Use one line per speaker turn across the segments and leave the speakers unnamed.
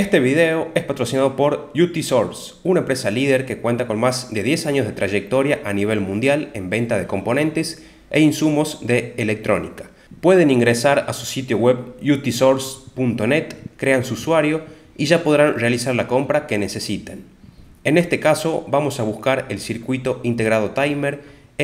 Este video es patrocinado por UTSource, una empresa líder que cuenta con más de 10 años de trayectoria a nivel mundial en venta de componentes e insumos de electrónica. Pueden ingresar a su sitio web utsource.net, crean su usuario y ya podrán realizar la compra que necesiten. En este caso vamos a buscar el circuito integrado timer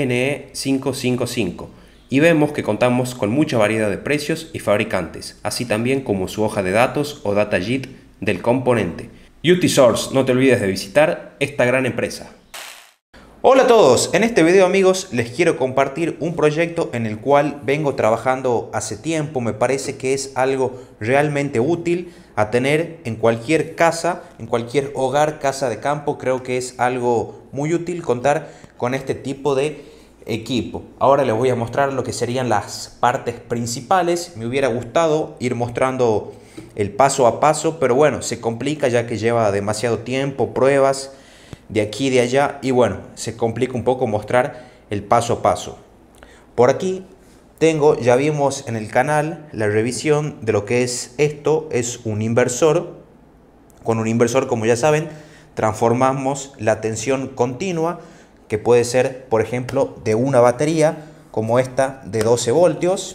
NE555 y vemos que contamos con mucha variedad de precios y fabricantes, así también como su hoja de datos o datasheet del componente. UTSource, no te olvides de visitar esta gran empresa.
Hola a todos, en este video amigos les quiero compartir un proyecto en el cual vengo trabajando hace tiempo. Me parece que es algo realmente útil a tener en cualquier casa, en cualquier hogar, casa de campo. Creo que es algo muy útil contar con este tipo de equipo. Ahora les voy a mostrar lo que serían las partes principales. Me hubiera gustado ir mostrando el paso a paso, pero bueno, se complica ya que lleva demasiado tiempo, pruebas de aquí y de allá, y bueno, se complica un poco mostrar el paso a paso. Por aquí tengo, ya vimos en el canal la revisión de lo que es esto. Es un inversor. Con un inversor, como ya saben, transformamos la tensión continua, que puede ser, por ejemplo, de una batería como esta de 12 voltios.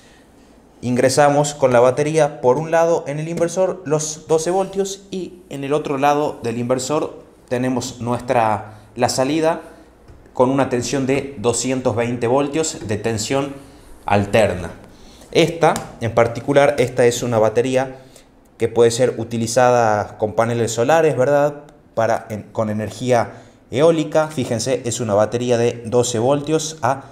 Ingresamos con la batería por un lado en el inversor los 12 voltios y en el otro lado del inversor tenemos la salida con una tensión de 220 voltios de tensión alterna. Esta en particular, esta es una batería que puede ser utilizada con paneles solares, ¿verdad? Con energía eólica. Fíjense, es una batería de 12 voltios a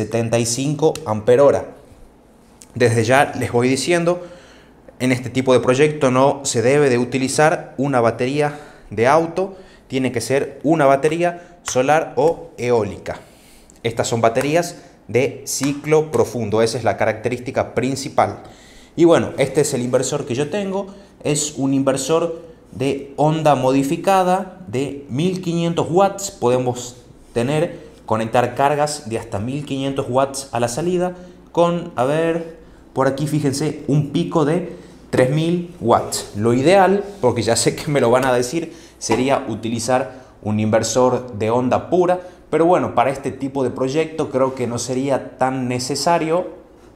75 ampere-hora. Desde ya les voy diciendo, en este tipo de proyecto no se debe de utilizar una batería de auto. Tiene que ser una batería solar o eólica. Estas son baterías de ciclo profundo, esa es la característica principal. Y bueno, este es el inversor que yo tengo. Es un inversor de onda modificada de 1500 watts. Podemos conectar cargas de hasta 1500 watts a la salida con, a ver, por aquí fíjense, un pico de 3000 watts. Lo ideal, porque ya sé que me lo van a decir, sería utilizar un inversor de onda pura, pero bueno, para este tipo de proyecto creo que no sería tan necesario,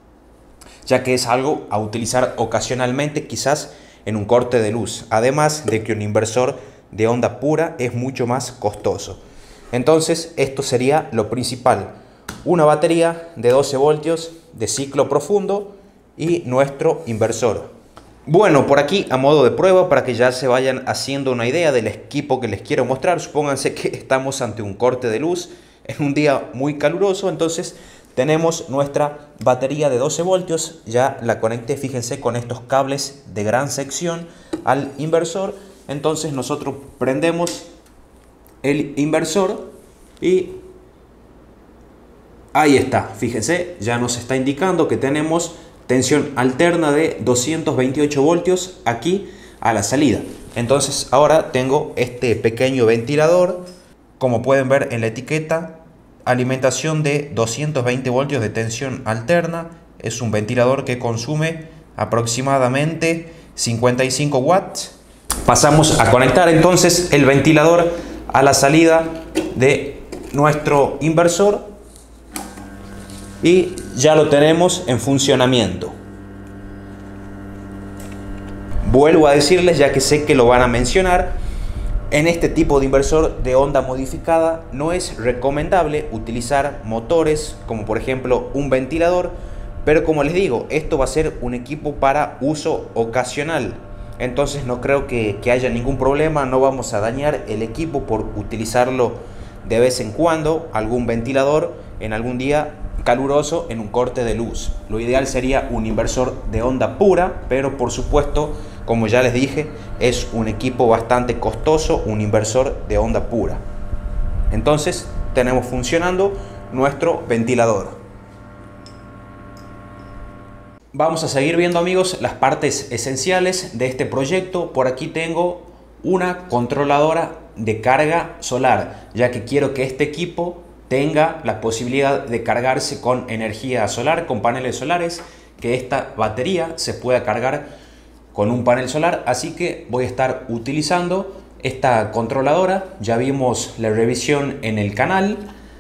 ya que es algo a utilizar ocasionalmente, quizás en un corte de luz, además de que un inversor de onda pura es mucho más costoso. Entonces esto sería lo principal: una batería de 12 voltios de ciclo profundo y nuestro inversor. Bueno, por aquí a modo de prueba, para que ya se vayan haciendo una idea del equipo que les quiero mostrar, supónganse que estamos ante un corte de luz en un día muy caluroso. Entonces tenemos nuestra batería de 12 voltios, ya la conecté, fíjense, con estos cables de gran sección al inversor. Entonces nosotros prendemos el inversor y ahí está, fíjense, ya nos está indicando que tenemos tensión alterna de 228 voltios aquí a la salida. Entonces ahora tengo este pequeño ventilador, como pueden ver en la etiqueta, alimentación de 220 voltios de tensión alterna. Es un ventilador que consume aproximadamente 55 watts. Pasamos a conectar entonces el ventilador a la salida de nuestro inversor y ya lo tenemos en funcionamiento. Vuelvo a decirles, ya que sé que lo van a mencionar, en este tipo de inversor de onda modificada no es recomendable utilizar motores como por ejemplo un ventilador, pero como les digo, esto va a ser un equipo para uso ocasional. Entonces no creo que haya ningún problema, no vamos a dañar el equipo por utilizarlo de vez en cuando, algún ventilador en algún día caluroso en un corte de luz. Lo ideal sería un inversor de onda pura, pero por supuesto, como ya les dije, es un equipo bastante costoso, un inversor de onda pura. Entonces tenemos funcionando nuestro ventilador. Vamos a seguir viendo amigos las partes esenciales de este proyecto. Por aquí tengo una controladora de carga solar, ya que quiero que este equipo tenga la posibilidad de cargarse con energía solar, con paneles solares, que esta batería se pueda cargar con un panel solar, así que voy a estar utilizando esta controladora. Ya vimos la revisión en el canal.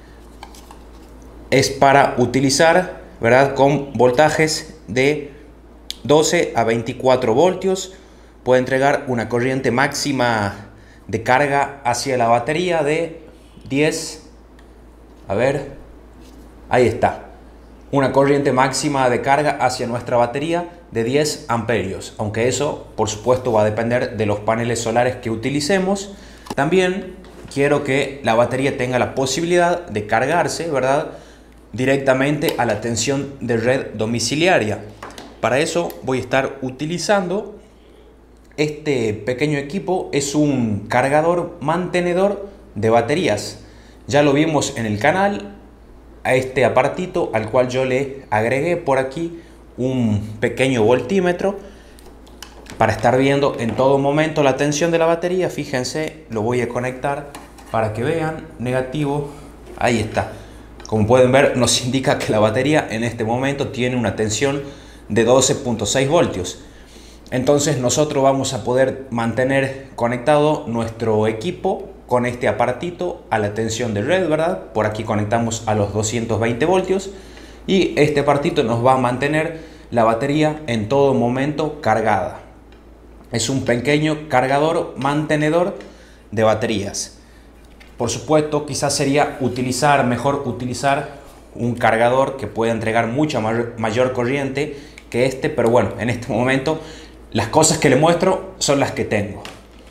Es para utilizar, ¿verdad?, con voltajes de 12 a 24 voltios. Puede entregar una corriente máxima de carga hacia la batería de 10, a ver, ahí está, una corriente máxima de carga hacia nuestra batería de 10 amperios, aunque eso por supuesto va a depender de los paneles solares que utilicemos. También quiero que la batería tenga la posibilidad de cargarse, ¿verdad?, directamente a la tensión de red domiciliaria. Para eso voy a estar utilizando este pequeño equipo. Es un cargador mantenedor de baterías. Ya lo vimos en el canal, a este aparatito al cual yo le agregué por aquí un pequeño voltímetro para estar viendo en todo momento la tensión de la batería. Fíjense, lo voy a conectar para que vean. Negativo, ahí está. Como pueden ver, nos indica que la batería en este momento tiene una tensión de 12.6 voltios. Entonces nosotros vamos a poder mantener conectado nuestro equipo con este aparatito a la tensión de red, ¿verdad? Por aquí conectamos a los 220 voltios y este aparatito nos va a mantener la batería en todo momento cargada. Es un pequeño cargador mantenedor de baterías. Por supuesto, quizás sería mejor utilizar un cargador que pueda entregar mucha mayor corriente que este, pero bueno, en este momento las cosas que le muestro son las que tengo.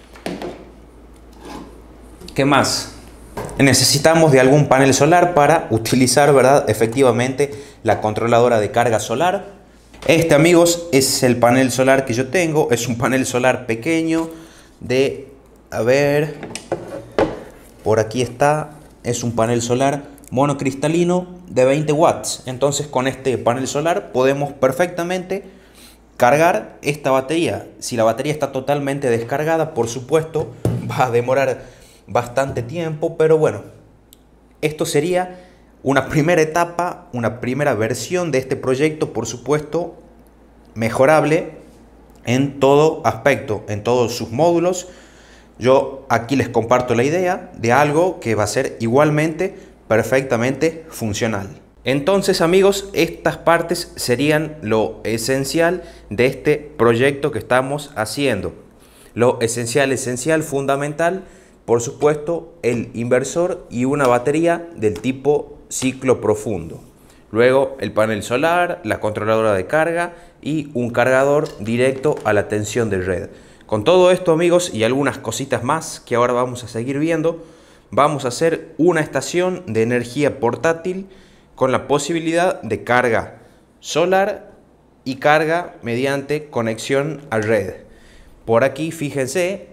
¿Qué más? Necesitamos de algún panel solar para utilizar, ¿verdad?, efectivamente la controladora de carga solar. Este, amigos, es el panel solar que yo tengo. Es un panel solar pequeño de, a ver, por aquí está, es un panel solar monocristalino de 20 watts. Entonces con este panel solar podemos perfectamente cargar esta batería. Si la batería está totalmente descargada, por supuesto, va a demorar bastante tiempo, pero bueno, esto sería una primera etapa, una primera versión de este proyecto, por supuesto, mejorable en todo aspecto, en todos sus módulos. Yo aquí les comparto la idea de algo que va a ser igualmente perfectamente funcional. Entonces, amigos, estas partes serían lo esencial de este proyecto que estamos haciendo. Lo esencial, fundamental, por supuesto, el inversor y una batería del tipo ciclo profundo. Luego el panel solar, la controladora de carga y un cargador directo a la tensión de red. Con todo esto, amigos, y algunas cositas más que ahora vamos a seguir viendo, vamos a hacer una estación de energía portátil con la posibilidad de carga solar y carga mediante conexión a red. Por aquí, fíjense,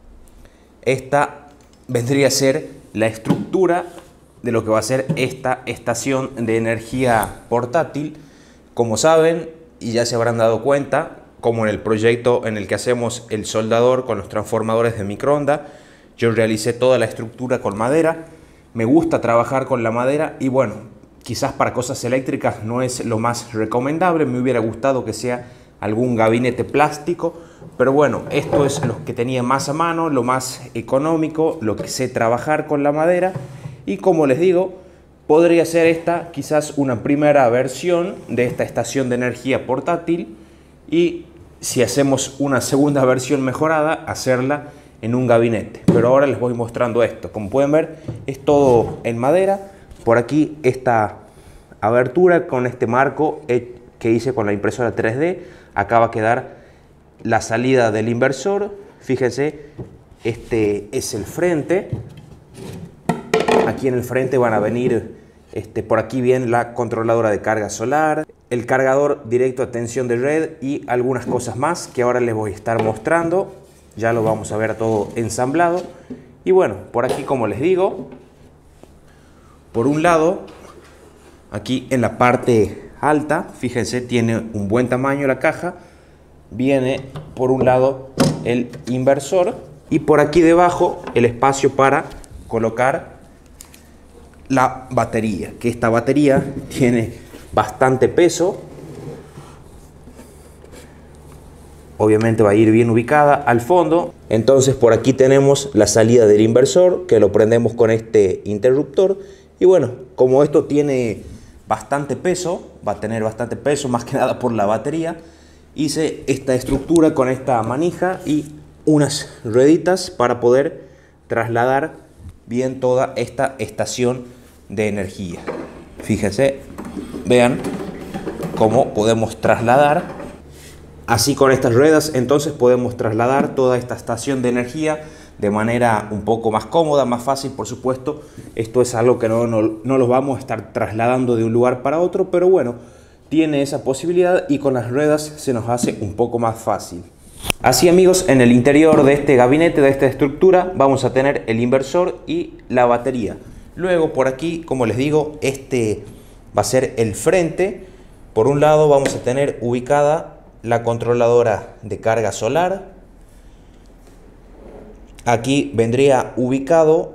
esta vendría a ser la estructura de lo que va a ser esta estación de energía portátil. Como saben, y ya se habrán dado cuenta, como en el proyecto en el que hacemos el soldador con los transformadores de microondas, yo realicé toda la estructura con madera. Me gusta trabajar con la madera y bueno, quizás para cosas eléctricas no es lo más recomendable. Me hubiera gustado que sea algún gabinete plástico, pero bueno, esto es lo que tenía más a mano, lo más económico, lo que sé trabajar con la madera. Y como les digo, podría ser esta quizás una primera versión de esta estación de energía portátil, y si hacemos una segunda versión mejorada, hacerla en un gabinete. Pero ahora les voy mostrando esto. Como pueden ver, es todo en madera. Por aquí esta abertura con este marco que hice con la impresora 3D. Acá va a quedar la salida del inversor. Fíjense, este es el frente. Aquí en el frente van a venir, por aquí viene la controladora de carga solar, el cargador directo a tensión de red y algunas cosas más que ahora les voy a estar mostrando. Ya lo vamos a ver todo ensamblado. Y bueno, por aquí, como les digo, por un lado, aquí en la parte alta, fíjense, tiene un buen tamaño la caja. Viene por un lado el inversor y por aquí debajo el espacio para colocar la batería, que esta batería tiene bastante peso. obviamente va a ir bien ubicada al fondo. Entonces por aquí tenemos la salida del inversor, que lo prendemos con este interruptor. Y bueno, como esto tiene bastante peso, va a tener bastante peso más que nada por la batería, hice esta estructura con esta manija y unas rueditas para poder trasladar bien toda esta estación de energía. Fíjense, vean cómo podemos trasladar. Así con estas ruedas entonces podemos trasladar toda esta estación de energía de manera un poco más cómoda, más fácil, por supuesto. Esto es algo que no los vamos a estar trasladando de un lugar para otro, pero bueno, tiene esa posibilidad y con las ruedas se nos hace un poco más fácil. Así amigos, en el interior de este gabinete, de esta estructura, vamos a tener el inversor y la batería. Luego por aquí, como les digo, este va a ser el frente. Por un lado vamos a tener ubicada la controladora de carga solar. Aquí vendría ubicado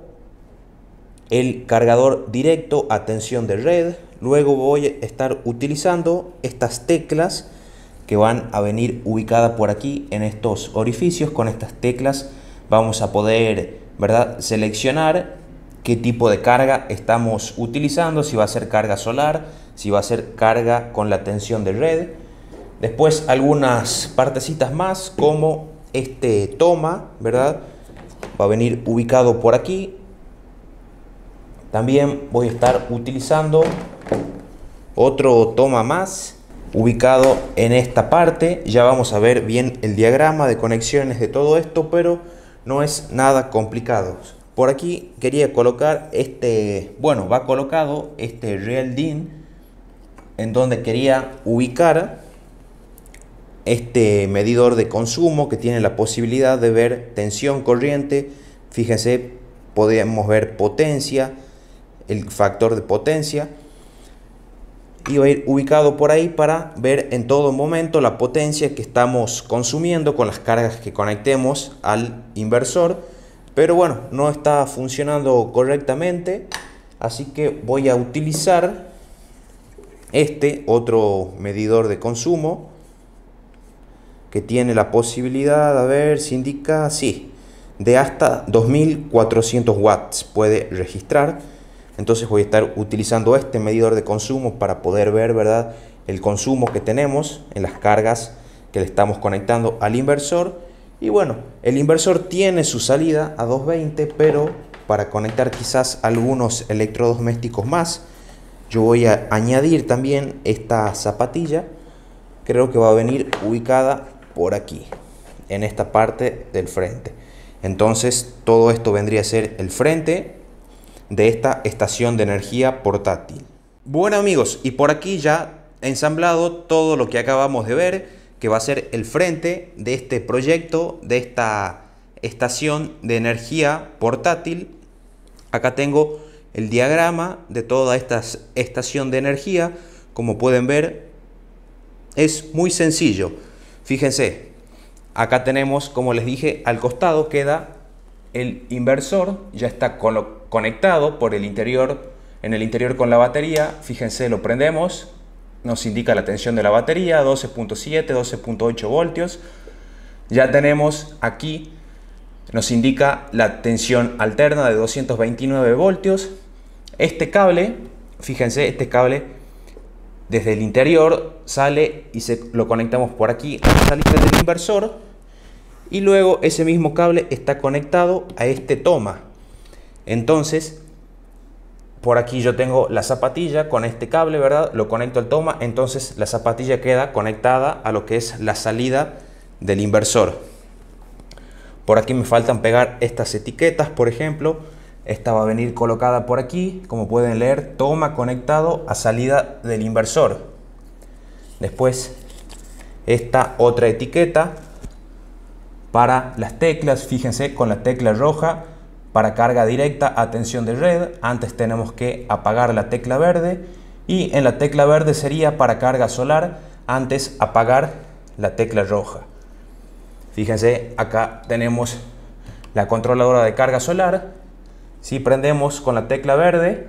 el cargador directo a tensión de red. Luego voy a estar utilizando estas teclas que van a venir ubicadas por aquí en estos orificios. Con estas teclas vamos a poder, ¿verdad?, seleccionar qué tipo de carga estamos utilizando, si va a ser carga solar, si va a ser carga con la tensión de red. Después algunas partecitas más como este toma, ¿verdad?, va a venir ubicado por aquí. También voy a estar utilizando otro toma más ubicado en esta parte. Ya vamos a ver bien el diagrama de conexiones de todo esto, pero no es nada complicado. Por aquí quería colocar va colocado este Real DIN, en donde quería ubicar este medidor de consumo que tiene la posibilidad de ver tensión, corriente. Fíjense, podemos ver potencia, el factor de potencia, y va a ir ubicado por ahí para ver en todo momento la potencia que estamos consumiendo con las cargas que conectemos al inversor. Pero bueno, no está funcionando correctamente, así que voy a utilizar este otro medidor de consumo que tiene la posibilidad, a ver si indica, sí, de hasta 2400 watts puede registrar. Entonces voy a estar utilizando este medidor de consumo para poder ver, ¿verdad?, el consumo que tenemos en las cargas que le estamos conectando al inversor. Y bueno, el inversor tiene su salida a 220, pero para conectar quizás algunos electrodomésticos más, yo voy a añadir también esta zapatilla. Creo que va a venir ubicada por aquí, en esta parte del frente. Entonces todo esto vendría a ser el frente de esta estación de energía portátil. Bueno amigos, y por aquí ya ensamblado todo lo que acabamos de ver, que va a ser el frente de este proyecto, de esta estación de energía portátil. Acá tengo el diagrama de toda esta estación de energía. Como pueden ver, es muy sencillo. Fíjense, acá tenemos, como les dije, al costado queda el inversor, ya está conectado por el interior, en el interior con la batería. Fíjense, lo prendemos, nos indica la tensión de la batería, 12.7, 12.8 voltios. Ya tenemos aquí, nos indica la tensión alterna de 229 voltios. Este cable, fíjense, este cable desde el interior sale y lo conectamos por aquí a la salida del inversor, y luego ese mismo cable está conectado a este toma. Entonces por aquí yo tengo la zapatilla con este cable, ¿verdad?, lo conecto al toma. Entonces la zapatilla queda conectada a lo que es la salida del inversor. Por aquí me faltan pegar estas etiquetas, por ejemplo. Esta va a venir colocada por aquí, como pueden leer, toma conectado a salida del inversor. Después esta otra etiqueta para las teclas, fíjense, con la tecla roja para carga directa a tensión de red. Antes tenemos que apagar la tecla verde, y en la tecla verde sería para carga solar, antes apagar la tecla roja. Fíjense, acá tenemos la controladora de carga solar. Si prendemos con la tecla verde,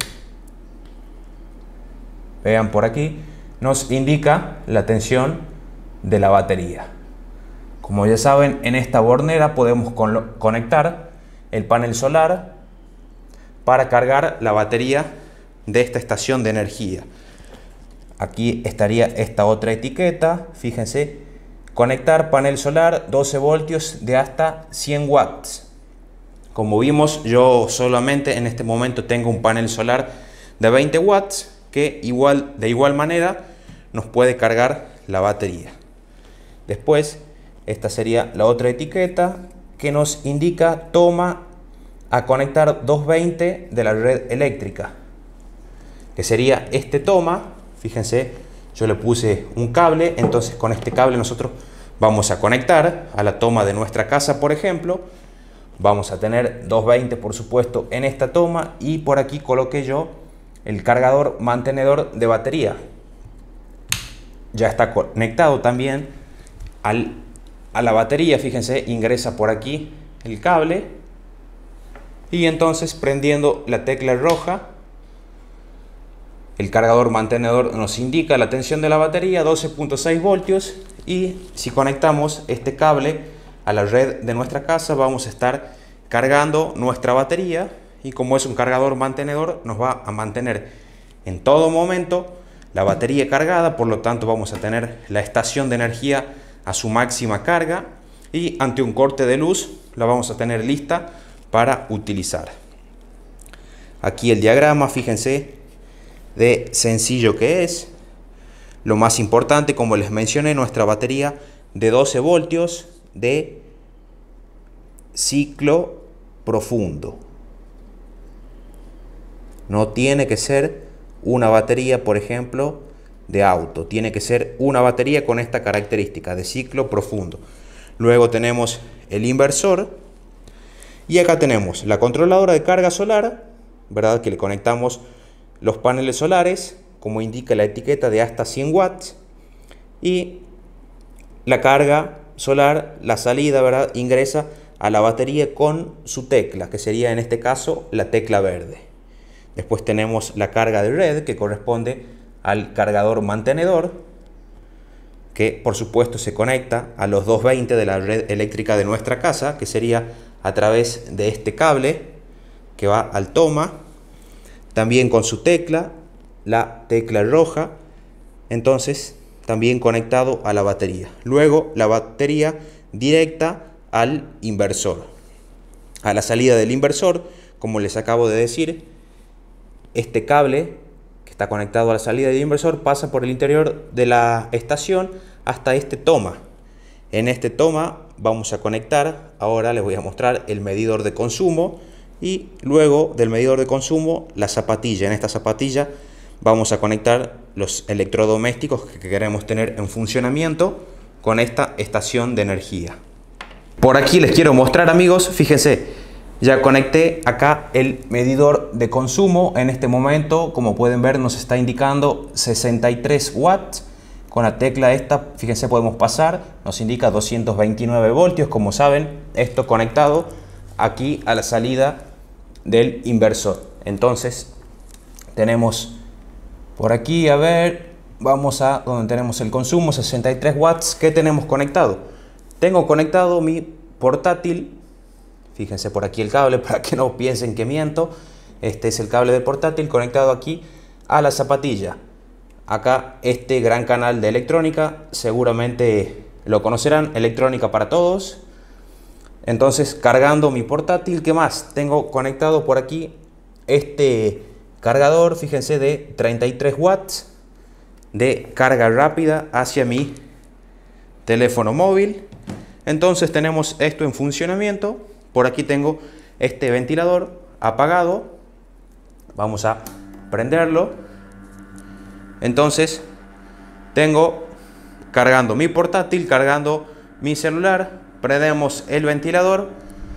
vean por aquí, nos indica la tensión de la batería. Como ya saben, en esta bornera podemos conectar el panel solar para cargar la batería de esta estación de energía. Aquí estaría esta otra etiqueta, fíjense, conectar panel solar 12 voltios de hasta 100 watts. Como vimos, yo solamente en este momento tengo un panel solar de 20 watts que de igual manera nos puede cargar la batería. Después, esta sería la otra etiqueta que nos indica toma a conectar 220 de la red eléctrica, que sería este toma. Fíjense, yo le puse un cable, entonces con este cable nosotros vamos a conectar a la toma de nuestra casa, por ejemplo. Vamos a tener 220, por supuesto, en esta toma, y por aquí coloqué yo el cargador mantenedor de batería. Ya está conectado también a la batería. Fíjense, ingresa por aquí el cable y entonces prendiendo la tecla roja, el cargador mantenedor nos indica la tensión de la batería, 12.6 voltios, y si conectamos este cable a la red de nuestra casa vamos a estar cargando nuestra batería, y como es un cargador mantenedor nos va a mantener en todo momento la batería cargada. Por lo tanto vamos a tener la estación de energía a su máxima carga, y ante un corte de luz la vamos a tener lista para utilizar. Aquí el diagrama, fíjense de sencillo que es. Lo más importante, como les mencioné, nuestra batería de 12 voltios de ciclo profundo. No tiene que ser una batería, por ejemplo, de auto. Tiene que ser una batería con esta característica de ciclo profundo. Luego tenemos el inversor, y acá tenemos la controladora de carga solar, ¿verdad? Que le conectamos los paneles solares, como indica la etiqueta, de hasta 100 watts, y la carga solar, la salida, ¿verdad?, ingresa a la batería con su tecla, que sería en este caso la tecla verde. Después tenemos la carga de red, que corresponde al cargador mantenedor, que por supuesto se conecta a los 220 de la red eléctrica de nuestra casa, que sería a través de este cable que va al toma, también con su tecla, la tecla roja, entonces también conectado a la batería. Luego la batería directa al inversor. A la salida del inversor, como les acabo de decir, este cable que está conectado a la salida del inversor pasa por el interior de la estación hasta este toma. En este toma vamos a conectar, ahora les voy a mostrar el medidor de consumo, y luego del medidor de consumo la zapatilla. En esta zapatilla vamos a conectar los electrodomésticos que queremos tener en funcionamiento con esta estación de energía. Por aquí les quiero mostrar, amigos, fíjense, ya conecté acá el medidor de consumo. En este momento, como pueden ver, nos está indicando 63 watts. Con la tecla esta, fíjense, podemos pasar, nos indica 229 voltios, como saben, esto conectado aquí a la salida del inversor. Entonces tenemos por aquí, a ver, vamos a donde tenemos el consumo, 63 watts. ¿Qué tenemos conectado? Tengo conectado mi portátil. Fíjense por aquí el cable para que no piensen que miento. Este es el cable del portátil conectado aquí a la zapatilla. Acá este gran canal de electrónica, seguramente lo conocerán, Electrónica para Todos. Entonces, cargando mi portátil, ¿qué más? Tengo conectado por aquí este cargador, fíjense, de 33 watts de carga rápida hacia mi teléfono móvil. Entonces tenemos esto en funcionamiento. Por aquí tengo este ventilador apagado. Vamos a prenderlo. Entonces tengo cargando mi portátil, cargando mi celular. Prendemos el ventilador.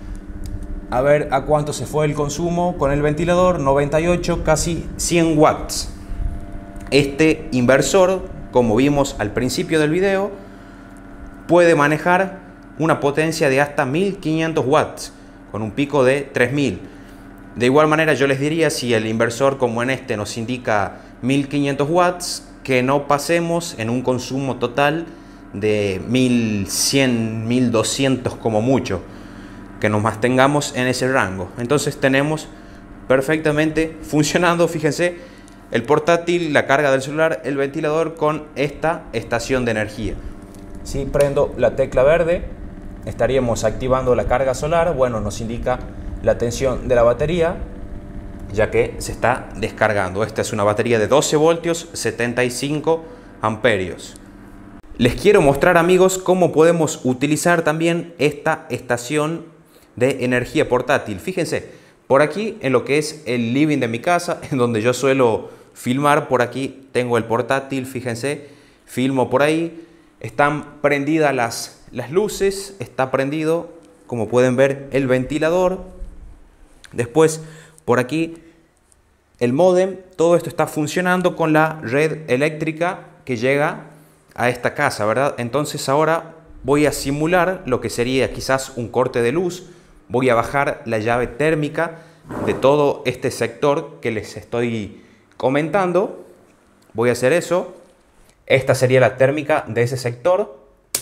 A ver a cuánto se fue el consumo con el ventilador. 98, casi 100 watts. Este inversor, como vimos al principio del video, puede manejar una potencia de hasta 1500 watts con un pico de 3000. De igual manera, yo les diría, si el inversor como en este nos indica 1500 watts, que no pasemos en un consumo total de 1100, 1200 como mucho, que nos mantengamos en ese rango. Entonces tenemos perfectamente funcionando, fíjense, el portátil, la carga del celular, el ventilador con esta estación de energía. Si prendo la tecla verde, estaríamos activando la carga solar. Bueno, nos indica la tensión de la batería, ya que se está descargando. Esta es una batería de 12 voltios, 75 amperios. Les quiero mostrar, amigos, cómo podemos utilizar también esta estación de energía portátil. Fíjense, por aquí en lo que es el living de mi casa, en donde yo suelo filmar, por aquí tengo el portátil, fíjense, filmo por ahí. Están prendidas las luces, está prendido, como pueden ver, el ventilador. Después, por aquí, el módem. Todo esto está funcionando con la red eléctrica que llega a esta casa, ¿verdad? Entonces ahora voy a simular lo que sería quizás un corte de luz. Voy a bajar la llave térmica de todo este sector que les estoy comentando. Voy a hacer eso. Esta sería la térmica de ese sector.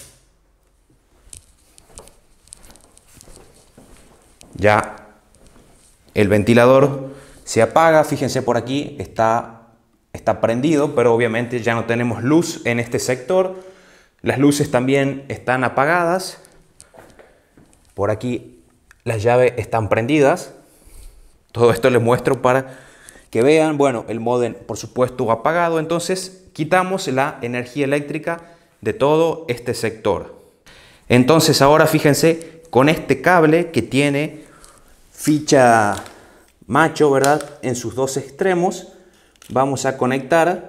Ya el ventilador se apaga. Fíjense, por aquí está prendido, pero obviamente ya no tenemos luz en este sector. Las luces también están apagadas. Por aquí las llaves están prendidas. Todo esto les muestro para que vean. Bueno, el módem por supuesto apagado. Entonces quitamos la energía eléctrica de todo este sector. Entonces ahora fíjense, con este cable que tiene ficha macho, ¿verdad?, en sus dos extremos, vamos a conectar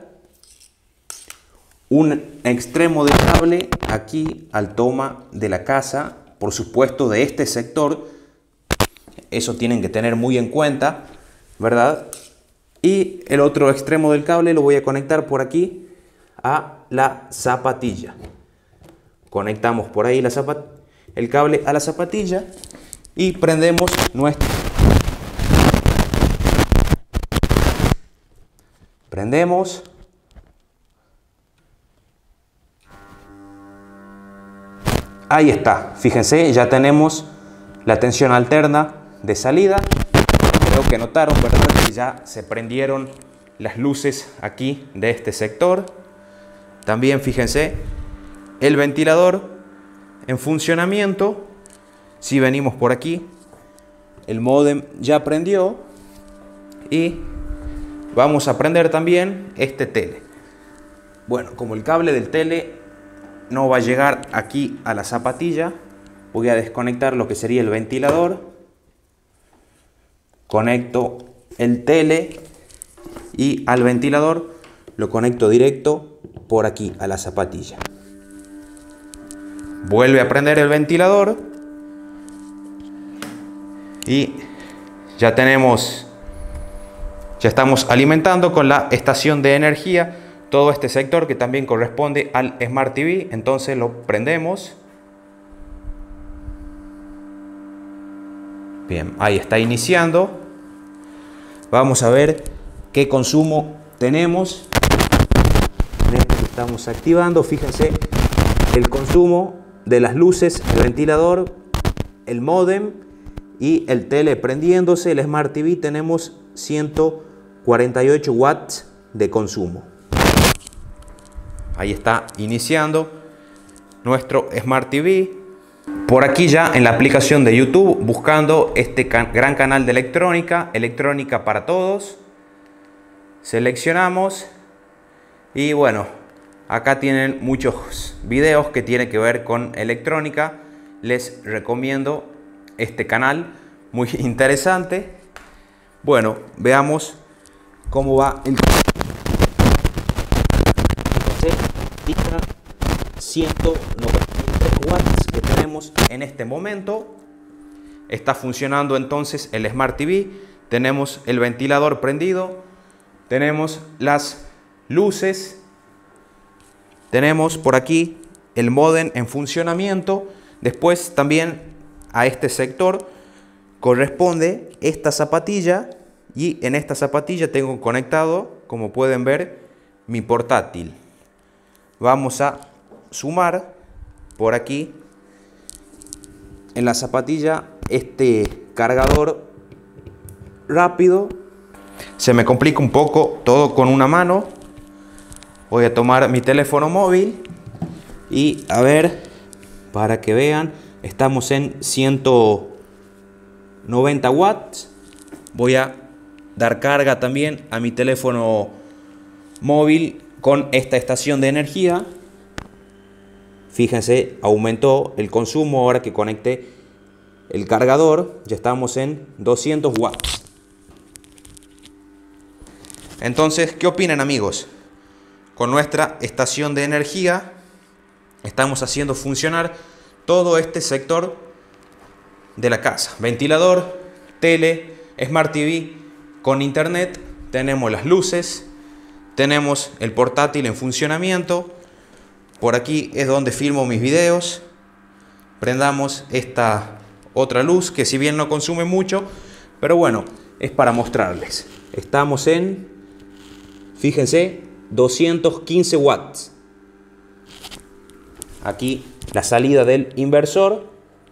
un extremo de cable aquí al toma de la casa, por supuesto de este sector. Eso tienen que tener muy en cuenta, ¿verdad? Y el otro extremo del cable lo voy a conectar por aquí a la zapatilla. Conectamos por ahí el cable a la zapatilla y prendemos Prendemos. Ahí está, fíjense, ya tenemos la tensión alterna de salida. Creo que notaron, ¿verdad?, que ya se prendieron las luces aquí de este sector. También fíjense, el ventilador en funcionamiento. Si venimos por aquí, el módem ya prendió. Y vamos a prender también este tele. Bueno, como el cable del tele no va a llegar aquí a la zapatilla, voy a desconectar lo que sería el ventilador. Conecto el tele y al ventilador lo conecto directo por aquí a la zapatilla. Vuelve a prender el ventilador y ya estamos alimentando con la estación de energía todo este sector que también corresponde al Smart TV. Entonces lo prendemos. Bien, ahí está iniciando. Vamos a ver qué consumo tenemos. Estamos activando, fíjense, el consumo de las luces, el ventilador, el módem y el tele prendiéndose. El Smart TV tenemos 148 watts de consumo. Ahí está iniciando nuestro Smart TV. Por aquí ya en la aplicación de YouTube, buscando este gran canal de electrónica para todos. Seleccionamos y bueno, acá tienen muchos videos que tienen que ver con electrónica. Les recomiendo este canal, muy interesante. Bueno, veamos cómo va el 193 watts que tenemos en este momento. Está funcionando entonces el Smart TV. Tenemos el ventilador prendido. Tenemos las luces. Tenemos por aquí el módem en funcionamiento. Después también a este sector corresponde esta zapatilla. Y en esta zapatilla tengo conectado, como pueden ver, mi portátil. Vamos a sumar por aquí en la zapatilla este cargador rápido. Se me complica un poco todo con una mano. Voy a tomar mi teléfono móvil y a ver, para que vean, estamos en 190 watts. Voy a dar carga también a mi teléfono móvil con esta estación de energía. Fíjense, aumentó el consumo ahora que conecté el cargador. Ya estamos en 200 watts. Entonces, ¿qué opinan, amigos? Con nuestra estación de energía estamos haciendo funcionar todo este sector de la casa. Ventilador, tele, Smart TV con internet. Tenemos las luces, tenemos el portátil en funcionamiento. Por aquí es donde filmo mis videos. Prendamos esta otra luz que si bien no consume mucho, pero bueno, es para mostrarles. Estamos en, fíjense, 215 watts. Aquí la salida del inversor.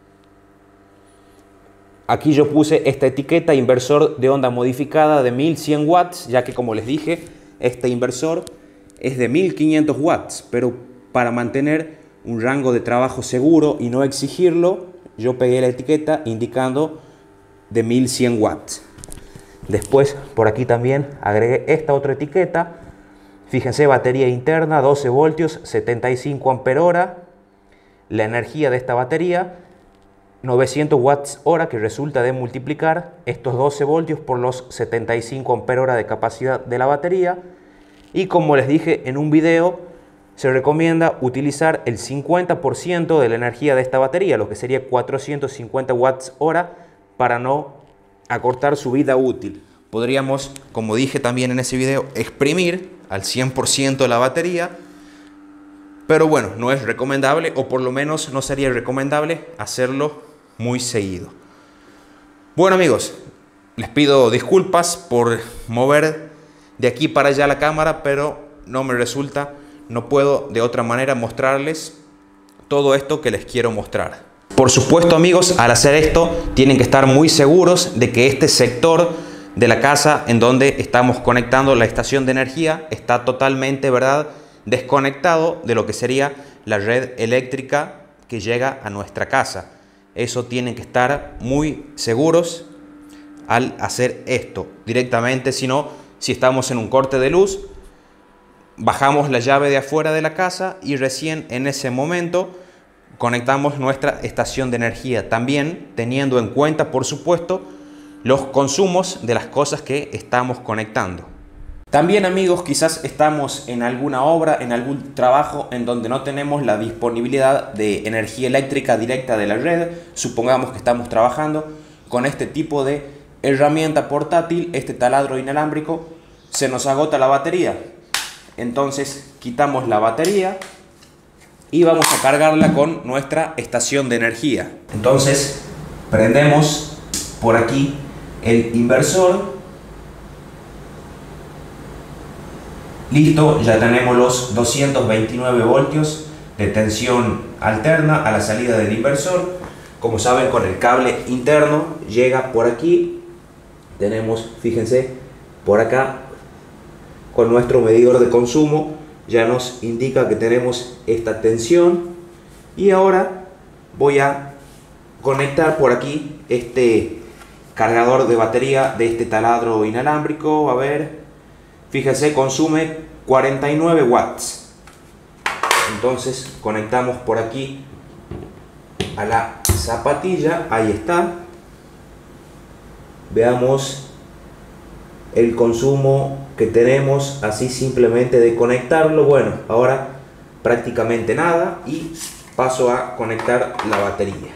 Aquí yo puse esta etiqueta inversor de onda modificada de 1100 watts, ya que como les dije, este inversor es de 1500 watts, pero para mantener un rango de trabajo seguro y no exigirlo, yo pegué la etiqueta indicando de 1100 watts. Después por aquí también agregué esta otra etiqueta. Fíjense, batería interna, 12 voltios, 75 ampere hora. La energía de esta batería, 900 watts hora, que resulta de multiplicar estos 12 voltios por los 75 ampere hora de capacidad de la batería. Y como les dije en un video, se recomienda utilizar el 50% de la energía de esta batería, lo que sería 450 watts hora, para no acortar su vida útil. Podríamos, como dije también en ese video, exprimir al 100% la batería, pero bueno, no es recomendable, o por lo menos no sería recomendable hacerlo muy seguido. Bueno, amigos, les pido disculpas por mover de aquí para allá la cámara, pero no me resulta, no puedo de otra manera mostrarles todo esto que les quiero mostrar. Por supuesto, amigos, al hacer esto tienen que estar muy seguros de que este sector de la casa en donde estamos conectando la estación de energía está totalmente, ¿verdad?, desconectado de lo que sería la red eléctrica que llega a nuestra casa. Eso tienen que estar muy seguros al hacer esto directamente. Si no, si estamos en un corte de luz, bajamos la llave de afuera de la casa y recién en ese momento conectamos nuestra estación de energía, también teniendo en cuenta, por supuesto, los consumos de las cosas que estamos conectando. También, amigos, quizás estamos en alguna obra, en algún trabajo en donde no tenemos la disponibilidad de energía eléctrica directa de la red. Supongamos que estamos trabajando con este tipo de herramienta portátil, este taladro inalámbrico, se nos agota la batería. Entonces quitamos la batería y vamos a cargarla con nuestra estación de energía. Entonces prendemos por aquí el inversor. Listo, ya tenemos los 229 voltios de tensión alterna a la salida del inversor. Como saben, con el cable interno llega por aquí. Tenemos, fíjense, por acá con nuestro medidor de consumo ya nos indica que tenemos esta tensión. Y ahora voy a conectar por aquí este cargador de batería de este taladro inalámbrico. A ver, fíjense, consume 49 watts. Entonces conectamos por aquí a la zapatilla. Ahí está. Veamos el consumo que tenemos así simplemente de conectarlo. Bueno, ahora prácticamente nada, y paso a conectar la batería.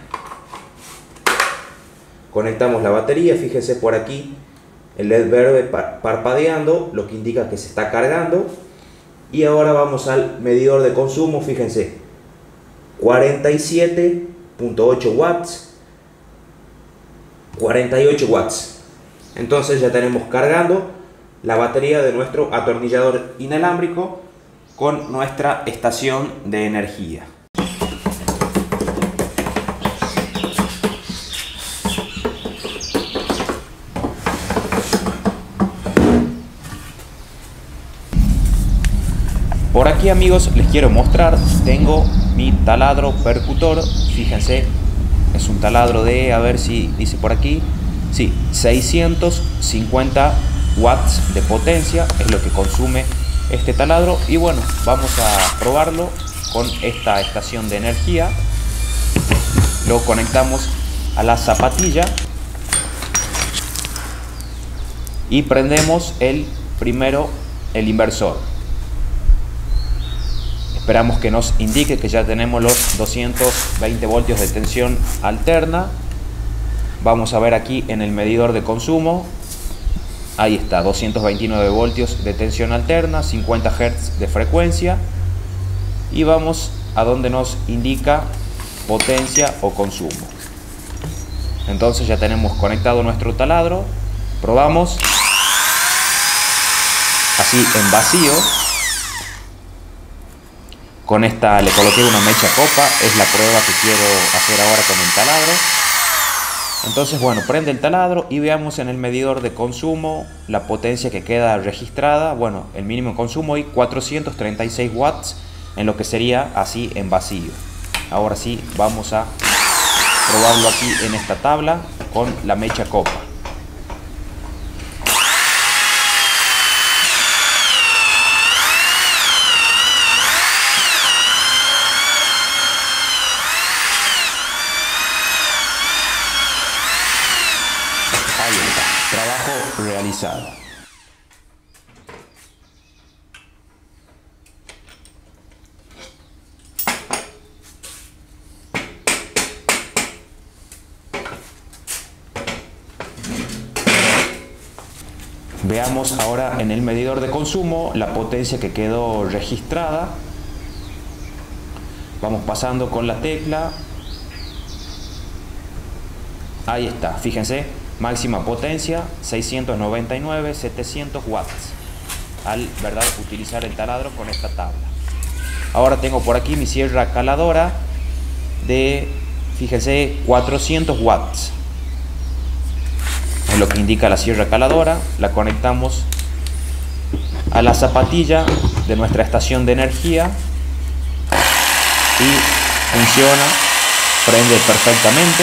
Conectamos la batería, fíjense por aquí el LED verde parpadeando, lo que indica que se está cargando. Y ahora vamos al medidor de consumo, fíjense, 47.8 watts, 48 watts. Entonces ya tenemos cargando la batería de nuestro atornillador inalámbrico con nuestra estación de energía. Por aquí, amigos, les quiero mostrar, tengo mi taladro percutor. Fíjense, es un taladro de, a ver si dice por aquí, sí, 650 watts de potencia es lo que consume este taladro. Y bueno, vamos a probarlo con esta estación de energía. Lo conectamos a la zapatilla y prendemos el inversor. Esperamos que nos indique que ya tenemos los 220 voltios de tensión alterna. Vamos a ver aquí en el medidor de consumo. Ahí está, 229 voltios de tensión alterna, 50 Hz de frecuencia. Y vamos a donde nos indica potencia o consumo. Entonces ya tenemos conectado nuestro taladro. Probamos. Así en vacío. Con esta le coloqué una mecha copa, es la prueba que quiero hacer ahora con el taladro. Entonces, bueno, prende el taladro y veamos en el medidor de consumo la potencia que queda registrada. Bueno, el mínimo consumo y 436 watts en lo que sería así en vacío. Ahora sí, vamos a probarlo aquí en esta tabla con la mecha copa. Ahí está, trabajo realizado. Veamos ahora en el medidor de consumo la potencia que quedó registrada. Vamos pasando con la tecla. Ahí está, fíjense, máxima potencia 699, 700 watts al utilizar el taladro con esta tabla. Ahora tengo por aquí mi sierra caladora de, fíjense, 400 watts. Es lo que indica la sierra caladora. La conectamos a la zapatilla de nuestra estación de energía y funciona, prende perfectamente.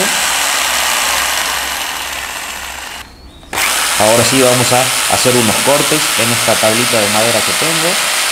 Ahora sí vamos a hacer unos cortes en esta tablita de madera que tengo.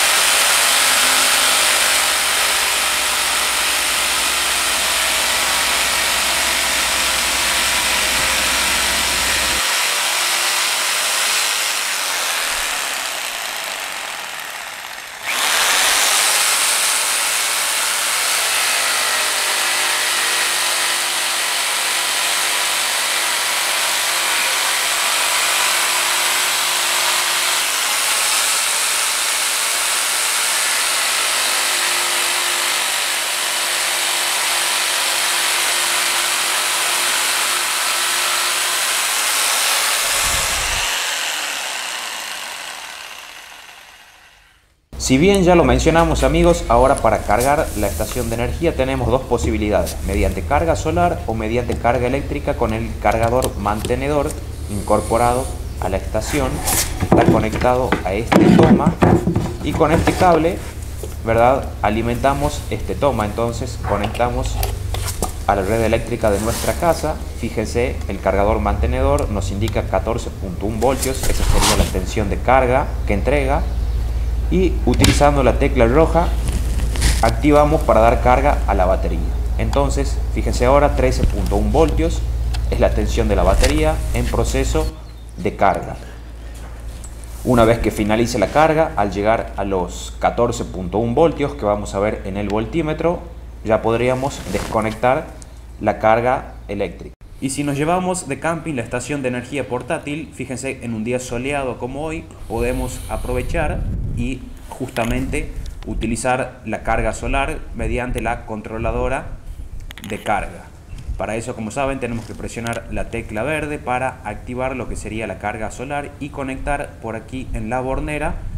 Si bien ya lo mencionamos, amigos, ahora para cargar la estación de energía tenemos dos posibilidades: mediante carga solar o mediante carga eléctrica con el cargador mantenedor incorporado a la estación. Está conectado a este toma y con este cable, alimentamos este toma. Entonces conectamos a la red eléctrica de nuestra casa. Fíjense, el cargador mantenedor nos indica 14.1 voltios, esa sería la tensión de carga que entrega. Y utilizando la tecla roja activamos para dar carga a la batería. Entonces fíjense ahora, 13.1 voltios es la tensión de la batería en proceso de carga. Una vez que finalice la carga, al llegar a los 14.1 voltios que vamos a ver en el voltímetro, ya podríamos desconectar la carga eléctrica. Y si nos llevamos de camping la estación de energía portátil, fíjense, en un día soleado como hoy podemos aprovechar y justamente utilizar la carga solar mediante la controladora de carga. Para eso, como saben, tenemos que presionar la tecla verde para activar lo que sería la carga solar y conectar por aquí en la bornera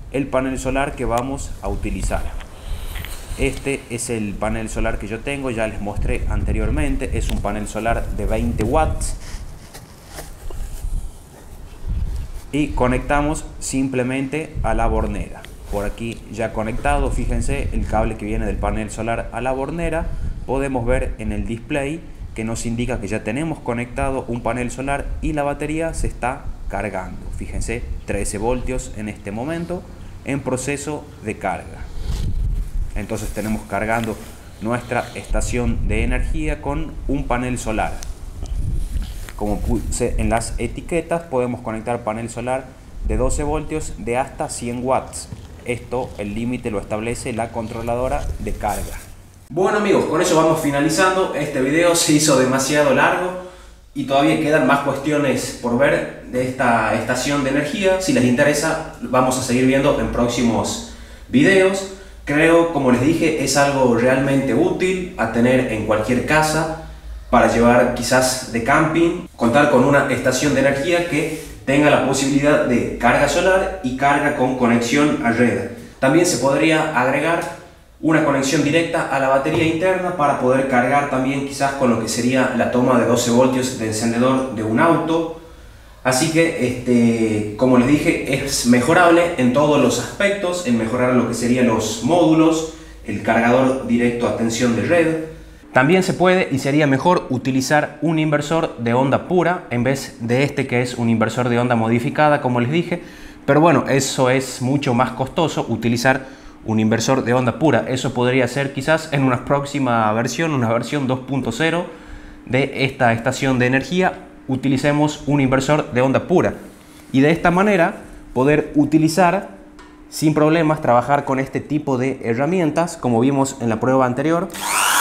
el panel solar que vamos a utilizar. Este es el panel solar que yo tengo, ya les mostré anteriormente, es un panel solar de 20 watts. Y conectamos simplemente a la bornera. Por aquí ya conectado, fíjense el cable que viene del panel solar a la bornera. Podemos ver en el display que nos indica que ya tenemos conectado un panel solar y la batería se está cargando. Fíjense, 13 voltios en este momento en proceso de carga. Entonces tenemos cargando nuestra estación de energía con un panel solar. Como puse en las etiquetas, podemos conectar panel solar de 12 voltios de hasta 100 watts. Esto, el límite lo establece la controladora de carga. Bueno amigos, con eso vamos finalizando. Este video se hizo demasiado largo y todavía quedan más cuestiones por ver de esta estación de energía. Si les interesa, vamos a seguir viendo en próximos videos. Creo, como les dije, es algo realmente útil a tener en cualquier casa para llevar quizás de camping, contar con una estación de energía que tenga la posibilidad de carga solar y carga con conexión a red. También se podría agregar una conexión directa a la batería interna para poder cargar también quizás con lo que sería la toma de 12 voltios de encendedor de un auto. Así que, como les dije, es mejorable en todos los aspectos, en mejorar lo que serían los módulos, el cargador directo a tensión de red. También se puede y sería mejor utilizar un inversor de onda pura en vez de este que es un inversor de onda modificada, como les dije. Pero bueno, eso es mucho más costoso, utilizar un inversor de onda pura. Eso podría ser quizás en una próxima versión, una versión 2.0 de esta estación de energía, utilicemos un inversor de onda pura. Y de esta manera poder utilizar sin problemas, trabajar con este tipo de herramientas, como vimos en la prueba anterior.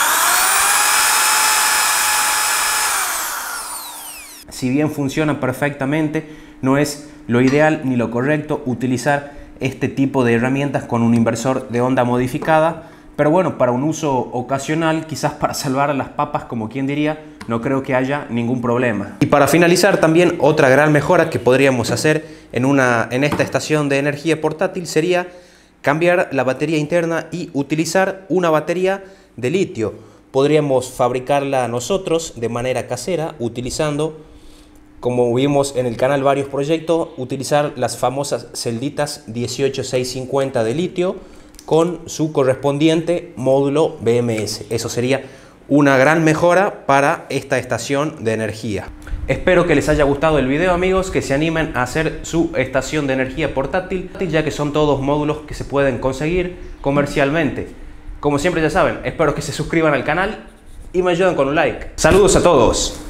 Si bien funciona perfectamente, no es lo ideal ni lo correcto utilizar este tipo de herramientas con un inversor de onda modificada, pero bueno, para un uso ocasional, quizás para salvar las papas, como quien diría, no creo que haya ningún problema. Y para finalizar, también otra gran mejora que podríamos hacer en esta estación de energía portátil sería cambiar la batería interna y utilizar una batería de litio. Podríamos fabricarla nosotros de manera casera utilizando, como vimos en el canal varios proyectos, utilizar las famosas celditas 18650 de litio con su correspondiente módulo BMS. Eso sería una gran mejora para esta estación de energía. Espero que les haya gustado el video amigos, que se animen a hacer su estación de energía portátil, ya que son todos módulos que se pueden conseguir comercialmente. Como siempre ya saben, espero que se suscriban al canal y me ayuden con un like. Saludos a todos.